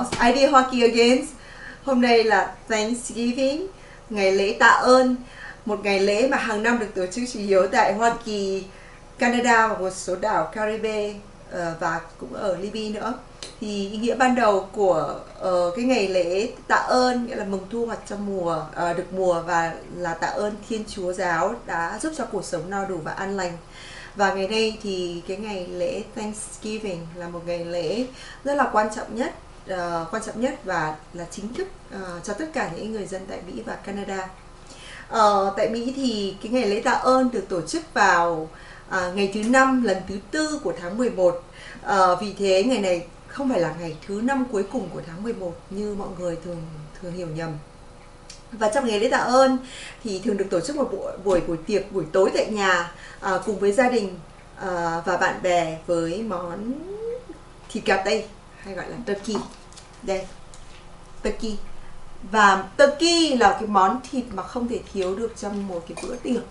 ID Hoa Kỳ Again. Hôm nay là Thanksgiving, ngày lễ tạ ơn. Một ngày lễ mà hàng năm được tổ chức chủ yếu tại Hoa Kỳ, Canada và một số đảo Caribe và cũng ở Libya nữa. Thì ý nghĩa ban đầu của cái ngày lễ tạ ơn nghĩa là mừng thu hoạch trong mùa được mùa, và là tạ ơn Thiên Chúa giáo đã giúp cho cuộc sống no đủ và an lành. Và ngày nay thì cái ngày lễ Thanksgiving là một ngày lễ rất là quan trọng nhất và là chính thức cho tất cả những người dân tại Mỹ và Canada. Tại Mỹ thì cái ngày lễ tạ ơn được tổ chức vào ngày thứ 5 lần thứ 4 của tháng 11. Vì thế ngày này không phải là ngày thứ 5 cuối cùng của tháng 11 như mọi người thường hiểu nhầm. Và trong ngày lễ tạ ơn thì thường được tổ chức một buổi tiệc buổi tối tại nhà cùng với gia đình và bạn bè với món thịt gà Tây hay gọi là turkey. Đây, turkey. Và turkey là cái món thịt mà không thể thiếu được trong một cái bữa tiệc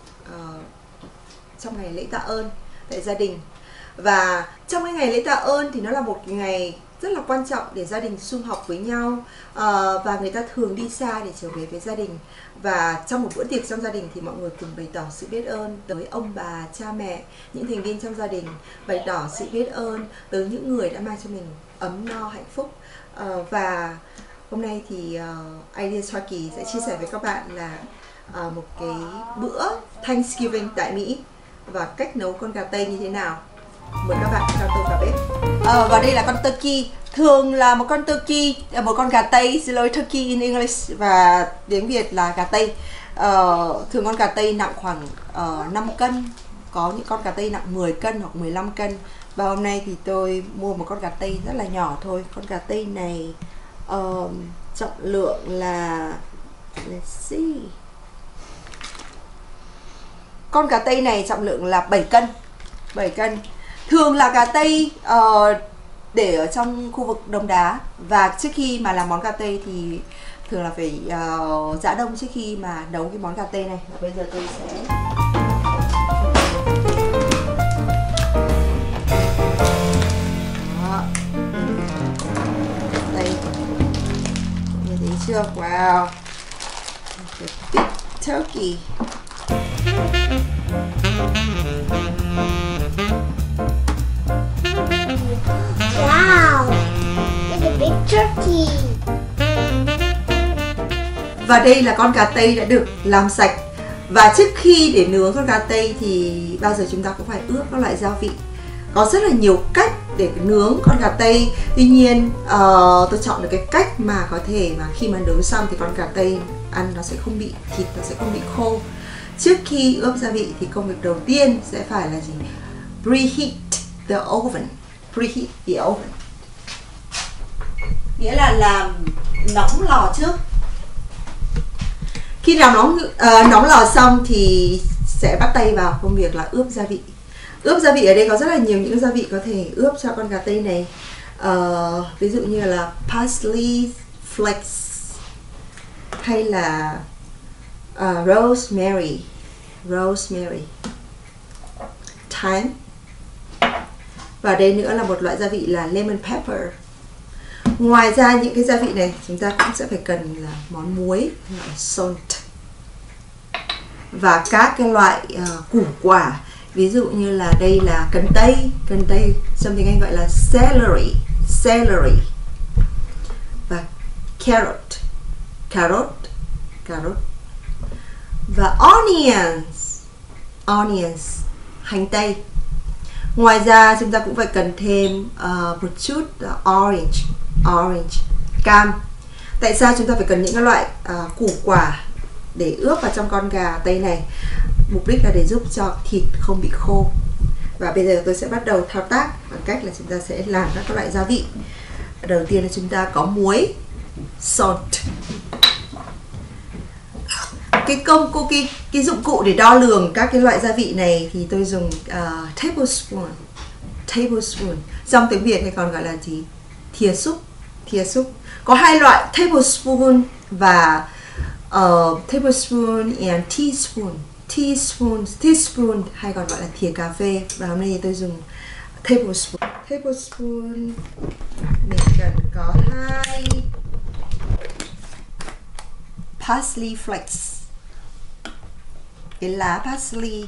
trong ngày lễ tạ ơn tại gia đình. Và trong cái ngày lễ tạ ơn thì nó là một cái ngày rất là quan trọng để gia đình sum họp với nhau, và người ta thường đi xa để trở về với gia đình. Và trong một bữa tiệc trong gia đình thì mọi người cùng bày tỏ sự biết ơn tới ông bà, cha mẹ, những thành viên trong gia đình, bày tỏ sự biết ơn tới những người đã mang cho mình ấm no hạnh phúc. Và hôm nay thì Ideas Hoa Kỳ sẽ chia sẻ với các bạn là một cái bữa Thanksgiving tại Mỹ và cách nấu con gà Tây như thế nào. Mời các bạn theo tôi vào bếp. Và đây là con turkey. Thường là một con turkey, một con gà Tây, xin lỗi, turkey in English và tiếng Việt là gà Tây. Thường con gà Tây nặng khoảng 5 cân. Có những con gà Tây nặng 10 cân hoặc 15 cân. Và hôm nay thì tôi mua một con gà Tây rất là nhỏ thôi. Con gà Tây này trọng lượng là, let's see, con gà Tây này trọng lượng là 7 cân. 7 cân. Thường là gà Tây để ở trong khu vực Đông Đá. Và trước khi mà làm món gà Tây thì thường là phải giã đông trước khi mà nấu cái món gà Tây này. Và bây giờ tôi sẽ đây, như thấy chưa? Wow, the big turkey. Wow, it's a big turkey. Và đây là con gà Tây đã được làm sạch. Và trước khi để nướng con gà Tây thì bao giờ chúng ta cũng phải ướp các loại gia vị. Có rất là nhiều cách để nướng con gà Tây. Tuy nhiên tôi chọn được cái cách mà có thể mà khi mà nướng xong thì con gà Tây ăn nó sẽ không bị, thịt nó sẽ không bị khô. Trước khi ướp gia vị thì công việc đầu tiên sẽ phải là gì? Preheat the oven. Preheat the oven nghĩa là làm nóng lò trước. Khi làm nóng lò xong thì sẽ bắt tay vào công việc là ướp gia vị. Ướp gia vị ở đây có rất là nhiều những gia vị có thể ướp cho con gà Tây này. Ví dụ như là parsley flakes hay là rosemary, thyme. Và đây nữa là một loại gia vị là lemon pepper. Ngoài ra những cái gia vị này chúng ta cũng sẽ phải cần là món muối, salt, và các cái loại củ quả. Ví dụ như là đây là cần tây, trong tiếng Anh gọi là celery, và carrot, và onions, hành tây. Ngoài ra chúng ta cũng phải cần thêm một chút orange, cam. Tại sao chúng ta phải cần những cái loại củ quả để ướp vào trong con gà Tây này? Mục đích là để giúp cho thịt không bị khô. Và bây giờ tôi sẽ bắt đầu thao tác bằng cách là chúng ta sẽ làm các loại gia vị. Đầu tiên là chúng ta có muối, salt. Cái dụng cụ để đo lường các cái loại gia vị này thì tôi dùng tablespoon. Trong tiếng Việt hay còn gọi là gì? Thìa xúc. Có hai loại, tablespoon và tablespoon and teaspoon hay còn gọi là thìa cà phê. Và hôm nay tôi dùng tablespoon. Tablespoon mình cần có 2 parsley flakes, cái lá parsley,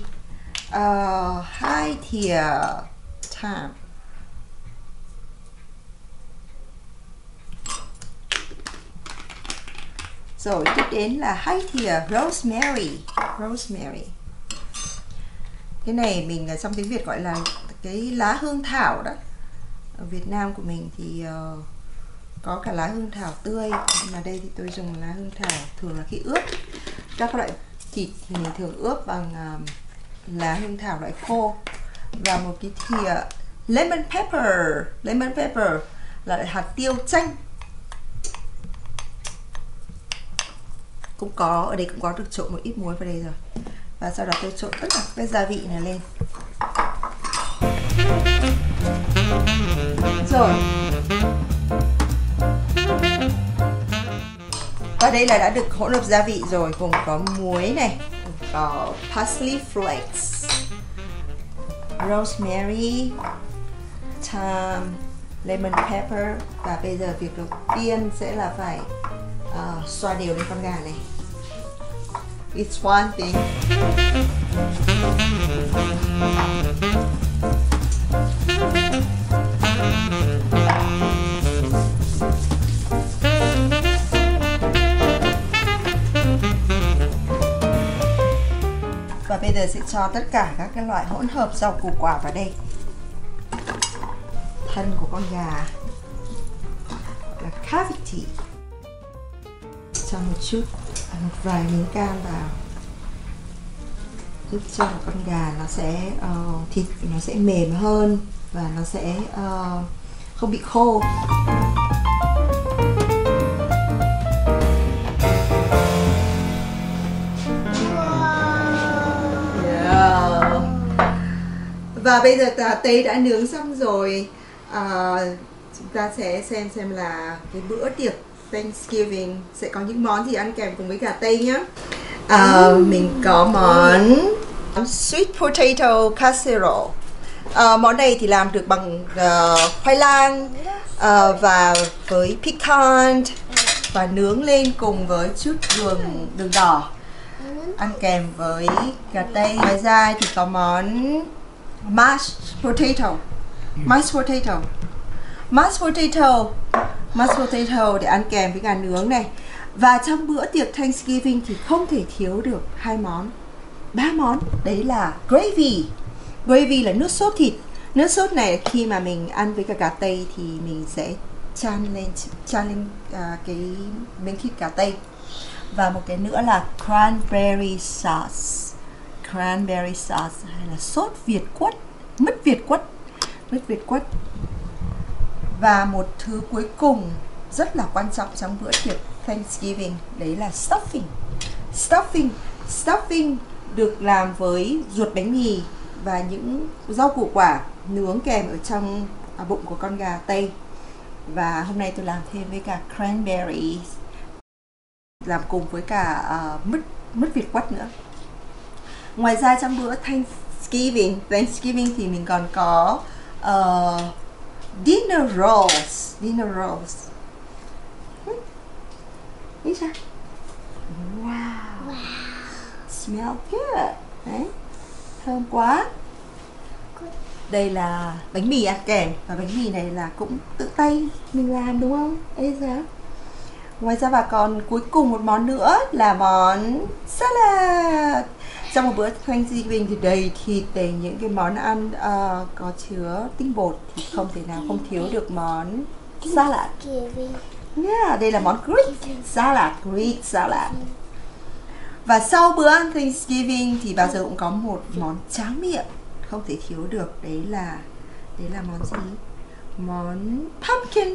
2 thìa thyme, rồi tiếp đến là 2 thìa rosemary. Cái này mình trong tiếng Việt gọi là cái lá hương thảo đó. Ở Việt Nam của mình thì có cả lá hương thảo tươi, nhưng mà đây thì tôi dùng lá hương thảo. Thường là khi ướp các loại thịt thì mình thường ướp bằng lá hương thảo loại khô. Và một cái thìa lemon pepper là loại hạt tiêu chanh. Cũng có, ở đây cũng có được trộn một ít muối vào đây rồi. Và sau đó tôi trộn tất cả các gia vị này lên. Rồi. Và đây là đã được hỗn hợp gia vị rồi, gồm có muối này, có parsley flakes, rosemary, thyme, lemon pepper. Và bây giờ việc đầu tiên sẽ là phải xoa đều lên con gà này. It's one thing. Và bây giờ sẽ cho tất cả các cái loại hỗn hợp rau củ quả vào đây. Thân của con gà là cavity. Cho một chút, một vài miếng cam vào, giúp cho con gà nó sẽ thịt nó sẽ mềm hơn và nó sẽ không bị khô. Yeah. Và bây giờ cà tây đã nướng xong rồi. Chúng ta sẽ xem là cái bữa tiệc Thanksgiving sẽ có những món gì ăn kèm cùng với gà tây nhé. Mình có món sweet potato casserole. Món này thì làm được bằng khoai lang và với pecan và nướng lên cùng với chút đường đỏ, ăn kèm với gà tây. Ngoài ra thì có món mashed potato để ăn kèm với gà nướng này. Và trong bữa tiệc Thanksgiving thì không thể thiếu được 3 món. Đấy là gravy. Gravy là nước sốt thịt. Nước sốt này khi mà mình ăn với cả gà tây thì mình sẽ chan lên cái miếng thịt gà tây. Và một cái nữa là cranberry sauce hay là sốt Việt quất, mứt Việt quất. Và một thứ cuối cùng rất là quan trọng trong bữa tiệc Thanksgiving, đấy là stuffing được làm với ruột bánh mì và những rau củ quả nướng kèm ở trong bụng của con gà tây. Và hôm nay tôi làm thêm với cả cranberry, làm cùng với cả mứt Việt quất nữa. Ngoài ra trong bữa Thanksgiving thì mình còn có dinner rolls. Nghĩ sao? Wow. Smell good. Đấy. Thơm quá. Đây là bánh mì ăn kèm. Và bánh mì này là cũng tự tay mình làm đúng không? Ê sao? Ngoài ra và còn cuối cùng một món nữa là món salad. Trong một bữa Thanksgiving thì đầy thịt, đầy những cái món ăn có chứa tinh bột thì không thể nào không thiếu được món salad. Yeah, đây là món Greek salad. Và sau bữa ăn Thanksgiving thì bao giờ cũng có một món tráng miệng không thể thiếu được. Đấy là món gì? Món pumpkin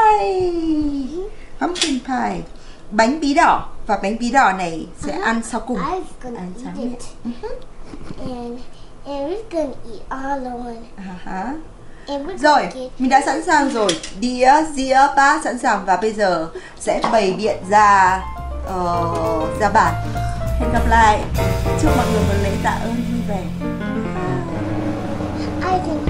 pie. Bánh bí đỏ. Và bánh bí đỏ này sẽ ăn sau cùng. Ăn tráng miệng. And we're gonna eat all of it. Rồi, mình đã sẵn sàng rồi. Dĩa bát sẵn sàng. Và bây giờ sẽ bày biện ra bàn. Hẹn gặp lại. Chúc mọi người một lễ tạ ơn vui vẻ. I think